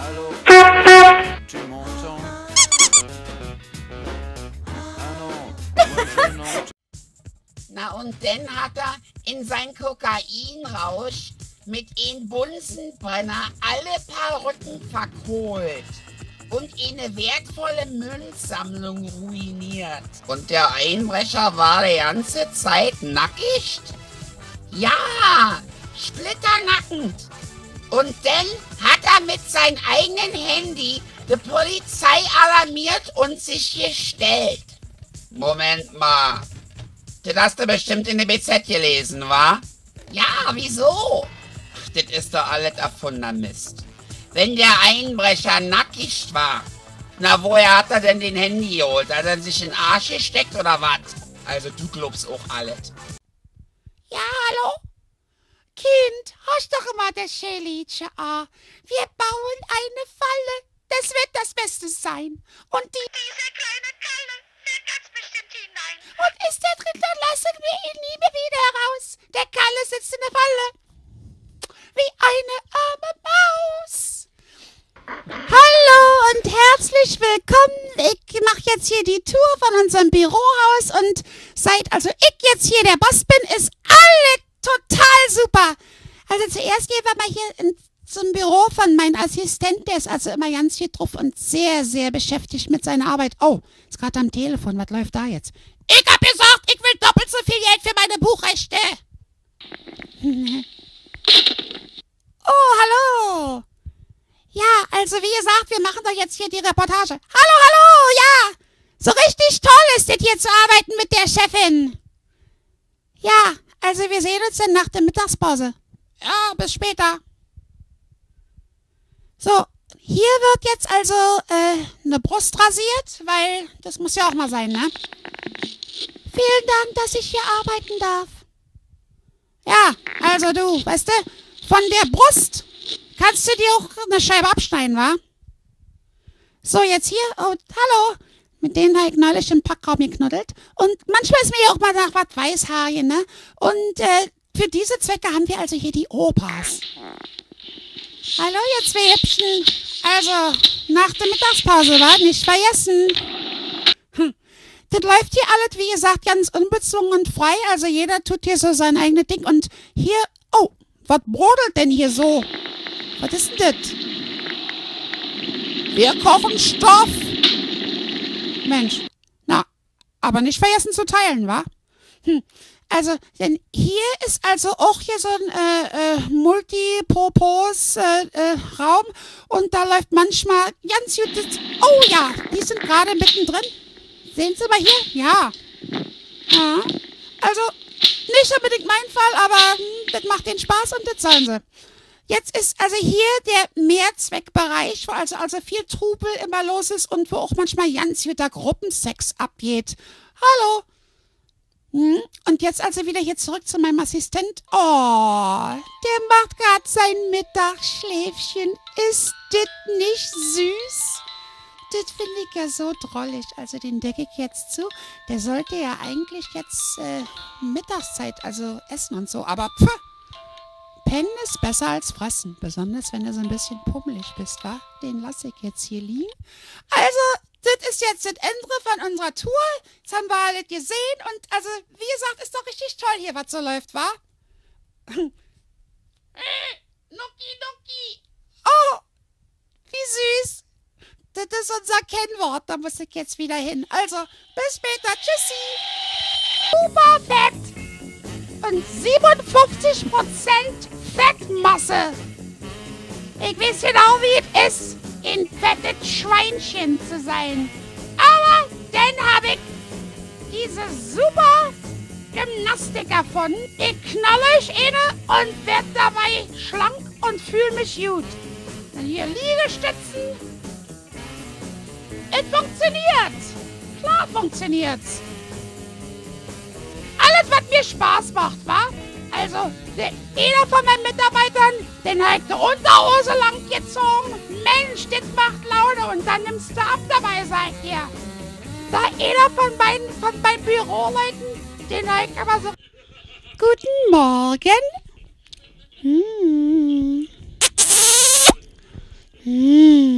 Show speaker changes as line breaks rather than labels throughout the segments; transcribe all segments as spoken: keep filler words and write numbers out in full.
Allô? Tu m'entends? Ah non, moi je n'entends.
Na und dann hat er in sein Kokainrausch mit een Bunsenbrenner alle Perücken verkohlt und eine wertvolle Münzsammlung ruiniert. Und der Einbrecher war die ganze Zeit nackig? Ja, splitternackend. Und dann hat er mit seinem eigenen Handy die Polizei alarmiert und sich gestellt. Moment mal. Das hast du bestimmt in der B Z gelesen, wa? Ja, wieso? Ach, das ist doch alles erfundener Mist. Wenn der Einbrecher nackig war, na woher hat er denn den Handy geholt? Hat er sich in den Arsch gesteckt oder was? Also du glaubst auch alles.
Ja, hallo? Kind, hast doch immer das Schälidchen an. Wir bauen eine Falle. Das wird das Beste sein. Und die... Diese kleine Kalle fällt ganz bestimmt hinein. Und ist der drin, dann lassen wir ihn nie mehr wieder heraus. Der Kalle sitzt in der Falle. Wie eine arme Maus. Hallo und herzlich willkommen. Ich mache jetzt hier die Tour von unserem Bürohaus und seit also ich jetzt hier der Boss bin, ist alle total super. Also zuerst gehen wir mal hier in, zum Büro von meinem Assistent. Der ist also immer ganz hier drauf und sehr, sehr beschäftigt mit seiner Arbeit. Oh, ist gerade am Telefon. Was läuft da jetzt? Ich hab gesagt, ich will doppelt so viel Geld für meine Buchrechte. Oh, hallo. Ja, also wie gesagt, wir machen doch jetzt hier die Reportage. Hallo, hallo, ja. So richtig toll ist es hier zu arbeiten mit der Chefin. Ja, also wir sehen uns dann nach der Mittagspause. Ja, bis später. So, hier wird jetzt also äh, eine Brust rasiert, weil das muss ja auch mal sein, ne? Vielen Dank, dass ich hier arbeiten darf. Ja, also du, weißt du, von der Brust kannst du dir auch eine Scheibe abschneiden, wa? So, jetzt hier, oh, hallo. Mit denen habe ich neulich im Packraum geknuddelt. Und manchmal ist mir ja auch mal nach was Weißhaarigen, ne? Und äh, für diese Zwecke haben wir also hier die Opas. Hallo, ihr zwei Hübschen. Also, nach der Mittagspause, wa? Nicht vergessen. Hm. Das läuft hier alles, wie gesagt, ganz unbezwungen und frei. Also jeder tut hier so sein eigenes Ding. Und hier, oh, was brodelt denn hier so? Was ist denn das? Wir kochen Stoff. Mensch, na, aber nicht vergessen zu teilen, wa? Hm. Also, denn hier ist also auch hier so ein äh, äh, Multipurpose äh, äh, Raum und da läuft manchmal ganz gut das, oh ja, die sind gerade mittendrin. Sehen Sie mal hier? Ja. Ja. Also, nicht unbedingt mein Fall, aber hm, das macht den Spaß und das sollen sie. Jetzt ist also hier der Mehrzweckbereich, wo also, also viel Trubel immer los ist und wo auch manchmal ganz guter Gruppensex abgeht. Hallo. Hm? Und jetzt also wieder hier zurück zu meinem Assistent. Oh, der macht gerade sein Mittagsschläfchen. Ist das nicht süß? Das finde ich ja so drollig. Also den decke ich jetzt zu. Der sollte ja eigentlich jetzt äh, Mittagszeit, also essen und so. Aber pff, pennen ist besser als fressen. Besonders wenn du so ein bisschen pummelig bist, wa? Den lasse ich jetzt hier liegen. Also, das ist jetzt das Ende von unserer Tour. Jetzt haben wir alles gesehen. Und also, wie gesagt, ist doch richtig toll hier, was so läuft, wa? Nuki, Nuki. Oh, wie süß. Das ist unser Kennwort. Da muss ich jetzt wieder hin. Also, bis später. Tschüssi. Super fett. Und siebenundfünfzig Prozent Fettmasse. Ich weiß genau, wie es ist, ein fettes Schweinchen zu sein. Aber dann habe ich diese super Gymnastik erfunden. Ich knalle euch eine und werde dabei schlank und fühle mich gut. Dann hier Liegestützen. Es funktioniert. Klar funktioniert's. Alles, was mir Spaß macht, wa? Also, der, einer von meinen Mitarbeitern, den hat die Unterhose lang gezogen. Mensch, das macht Laune und dann nimmst du ab dabei, sag ich dir. Da einer von meinen, von meinen Büroleuten, den hat ich aber so... Guten Morgen. Hm. Hm.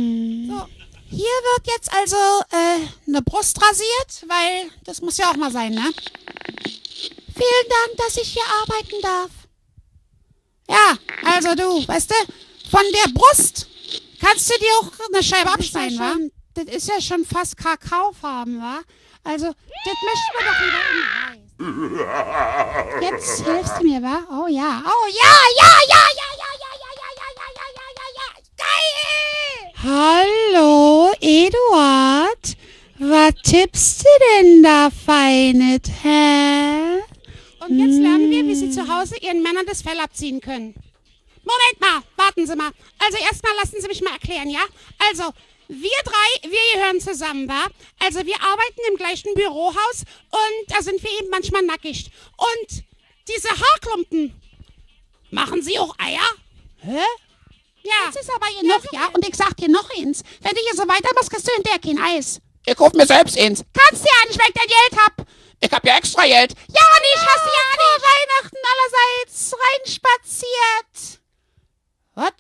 wird jetzt also äh, eine Brust rasiert, weil das muss ja auch mal sein, ne? Vielen Dank, dass ich hier arbeiten darf. Ja, also du, weißt du, von der Brust kannst du dir auch eine Scheibe abschneiden, wa? Das ist ja schon fast Kakaofarben, wa? Also, das möchten wir doch lieber in weiß. Jetzt hilfst du mir, wa? Oh ja, oh ja, ja, ja, ja, ja, ja, ja, ja, ja, ja, ja, ja, ja, geil! Hallo, Eduard. Was tippst du denn da, Feinet, hä? Und jetzt lernen wir, wie Sie zu Hause Ihren Männern das Fell abziehen können. Moment mal, warten Sie mal. Also erstmal lassen Sie mich mal erklären, ja? Also, wir drei, wir gehören zusammen, wa? Also wir arbeiten im gleichen Bürohaus und da sind wir eben manchmal nackig. Und diese Haarklumpen, machen Sie auch Eier? Hä? Ja. Das ist aber hier noch, ja? Und ich sag dir noch eins. Wenn du hier so weitermachst, kriegst du hinterher kein Eis.
Ich kauf mir selbst eins.
Kannst ja nicht, weil ich dein Geld hab.
Ich hab ja extra Geld.
Ja, nicht, hast du ja nicht. Weihnachten allerseits reinspaziert. Was?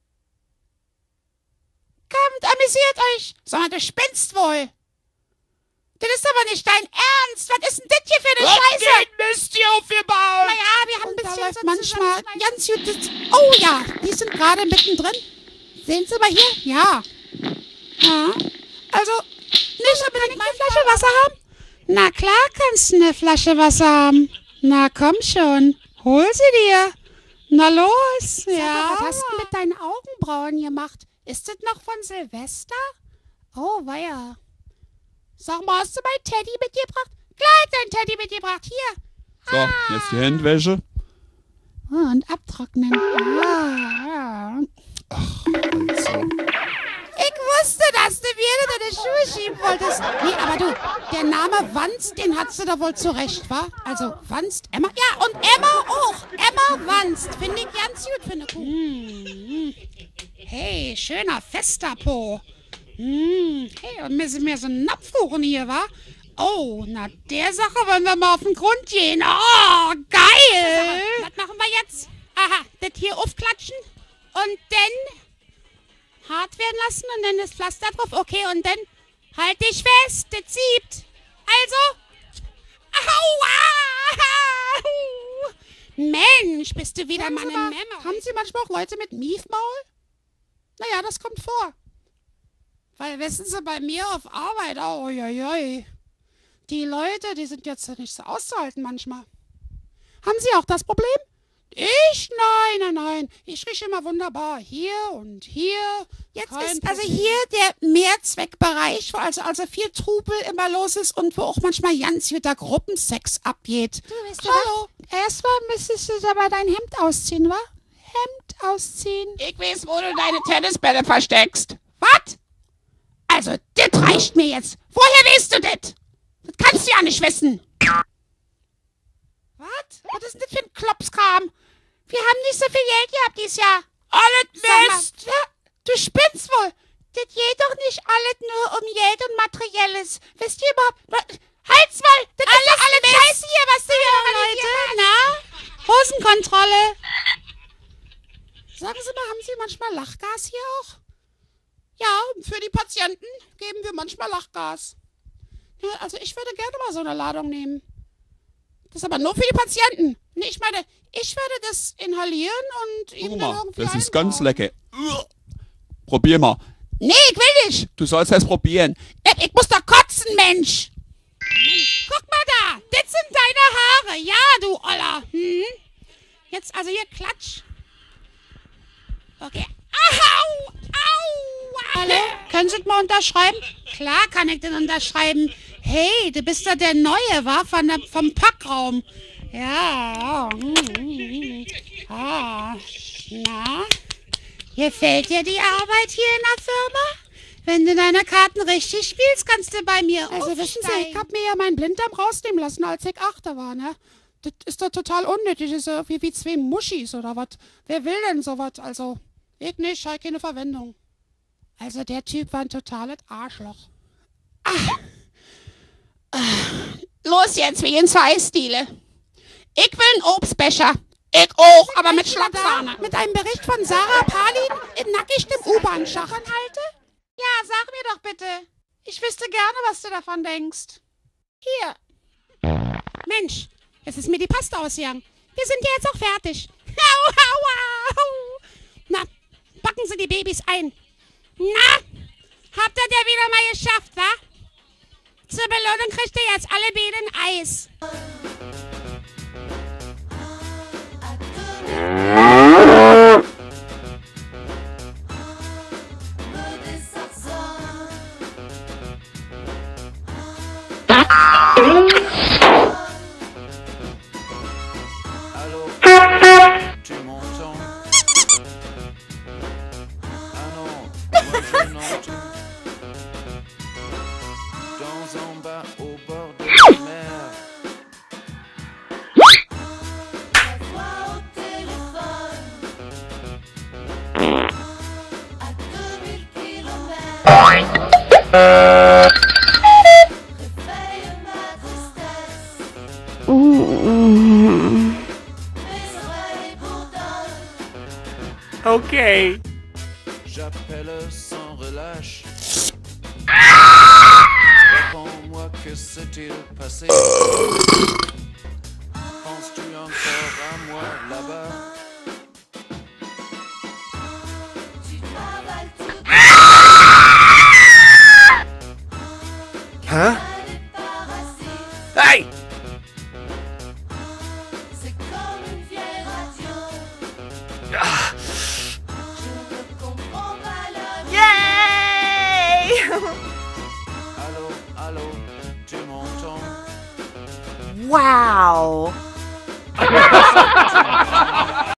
Kommt, amüsiert euch. Sag mal, du spinnst wohl. Das ist aber nicht dein Ernst. Was ist denn das hier für eine Scheiße?
Mist hier aufgebaut.
Naja, wir haben ein bisschen läuft so manchmal ganz gut. Das, oh ja, die sind gerade mittendrin. Sehen Sie mal hier? Ja. Ja. Also, nicht unbedingt eine Flasche Wasser haben? Na klar kannst du eine Flasche Wasser haben. Na komm schon. Hol sie dir. Na los. Ja. Mal, was hast du mit deinen Augenbrauen gemacht? Ist das noch von Silvester? Oh, weia. Sag mal, hast du mein Teddy mitgebracht? Klar, dein Teddy mitgebracht. Hier.
So, ah. Jetzt die Handwäsche.
Oh, und abtrocknen. Ah, ja.
Ach, also.
Ich wusste, dass du mir deine Schuhe schieben wolltest. Nee, aber du, der Name Wanst, den hattest du da wohl zurecht, wa? Also, Wanst, Emma. Ja, und Emma auch. Emma Wanst. Finde ich ganz gut für eine Kuh. Mm. Hey, schöner, fester Po. Mm. Hey, und mir sind mir so ein Napfkuchen hier, wa? Oh, na, der Sache wollen wir mal auf den Grund gehen. Oh, geil. Was machen wir jetzt? Aha, das hier aufklatschen und dann hart werden lassen und dann das Pflaster drauf. Okay, und dann halt dich fest, das zieht. Also, aua! Mensch, bist du wieder mal eine Memme. Haben Sie manchmal auch Leute mit Miefmaul? Naja, das kommt vor. Weil, wissen Sie, bei mir auf Arbeit, oh, joi, joi. Die Leute, die sind jetzt nicht so auszuhalten manchmal. Haben Sie auch das Problem? Ich? Nein, nein, nein. Ich rieche immer wunderbar. Hier und hier. Jetzt Kein ist also hier der Mehrzweckbereich, wo also, also viel Trubel immer los ist und wo auch manchmal ganz wieder Gruppensex abgeht. Du, weißt du Hallo. Erstmal müsstest du aber dein Hemd ausziehen, wa? Hemd ausziehen.
Ich weiß, wo du deine Tennisbälle versteckst.
Was? Also, das reicht mir jetzt. Woher weißt du das? Das kannst du ja nicht wissen. Was? Was ist denn das für ein Klopskram? Wir haben nicht so viel Geld gehabt dieses Jahr.
Alles Mist.
Ja, du spinnst wohl. Das geht doch nicht alles nur um Geld und Materielles. Wisst ihr überhaupt? Halt's mal! Das alles ist doch alles Scheiße hier, was du hier Leute, na? Hosenkontrolle. Sagen Sie mal, haben Sie manchmal Lachgas hier auch? Ja, für die Patienten geben wir manchmal Lachgas. Ja, also ich würde gerne mal so eine Ladung nehmen. Das ist aber nur für die Patienten. Nee, ich meine, ich würde das inhalieren und ihm
Guck
dann
mal,
irgendwie
das ist
einbauen.
ganz lecker. Probier mal.
Nee, ich will nicht.
Du sollst es probieren.
Ich, ich muss doch kotzen, Mensch. Guck mal da. Das sind deine Haare. Ja, du Oller. Hm? Jetzt also hier klatsch. Okay. Au! Au! Hallo? Können Sie das mal unterschreiben? Klar kann ich das unterschreiben. Hey, du bist ja der Neue, wa? Von der, vom Packraum. Ja. Ah. Na? Gefällt dir die Arbeit hier in der Firma? Wenn du deine Karten richtig spielst, kannst du bei mir Also aufsteigen. Wissen Sie, ich hab mir ja meinen Blinddarm rausnehmen lassen, als ich achter war, ne? Das ist doch total unnötig. Das ist ja wie, wie zwei Muschis oder was. Wer will denn sowas? Also, ich nicht, halt keine Verwendung. Also, der Typ war ein totales Arschloch. Ah. Ah. Los jetzt, wie ins Eisdiele. Ich will einen Obstbecher.
Ich auch, aber mit Schlagsahne.
Mit einem Bericht von Sarah Palin in nackigem U-Bahn-Schach. Ja, sag mir doch bitte. Ich wüsste gerne, was du davon denkst. Hier. Mensch, jetzt ist mir die Paste ausgegangen. Wir sind ja jetzt auch fertig. Au, au, au. Na, packen Sie die Babys ein. Na, habt ihr ja wieder mal geschafft, wa? Zur Belohnung kriegt ihr jetzt alle Bienen Eis.
Allô, tu m'entends? Ah non, moi je n'entends. Dans un bar au bord de la mer. La voix au téléphone. À deux mille kilomètres. Réveille ma tristesse. Mes oreilles bourdonnent.
Okay.
J'appelle sans relâche. Réponds-moi, que s'est-il passé? Penses-tu encore à moi là-bas? Tu travailles tout
Huh?
des parasites.
Hey!
C'est comme une vieille radio.
Ah.
Je ne comprends pas la vie.
Yay!
Allô, allô, tu m'entends?
Wow!